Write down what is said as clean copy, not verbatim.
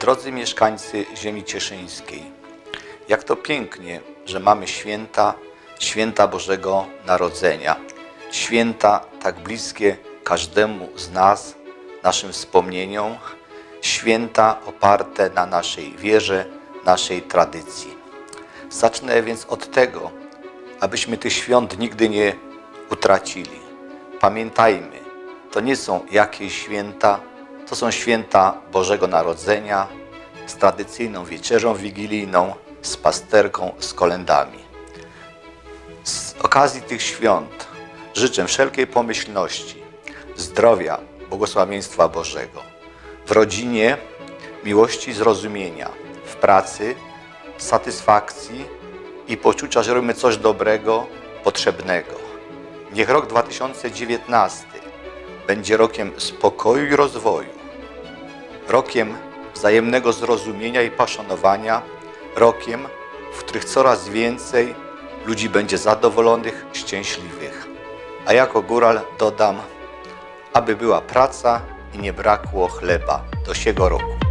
Drodzy mieszkańcy ziemi cieszyńskiej, jak to pięknie, że mamy święta Bożego Narodzenia. Święta tak bliskie każdemu z nas, naszym wspomnieniom. Święta oparte na naszej wierze, naszej tradycji. Zacznę więc od tego, abyśmy tych świąt nigdy nie utracili. Pamiętajmy, to nie są jakieś święta, to są święta Bożego Narodzenia z tradycyjną wieczerzą wigilijną, z pasterką, z kolędami. Z okazji tych świąt życzę wszelkiej pomyślności, zdrowia, błogosławieństwa Bożego, w rodzinie miłości i zrozumienia, w pracy satysfakcji i poczucia, że robimy coś dobrego, potrzebnego. Niech rok 2019 będzie rokiem spokoju i rozwoju, rokiem wzajemnego zrozumienia i poszanowania, rokiem, w którym coraz więcej ludzi będzie zadowolonych, szczęśliwych. A jako góral dodam, aby była praca i nie brakło chleba do siego roku.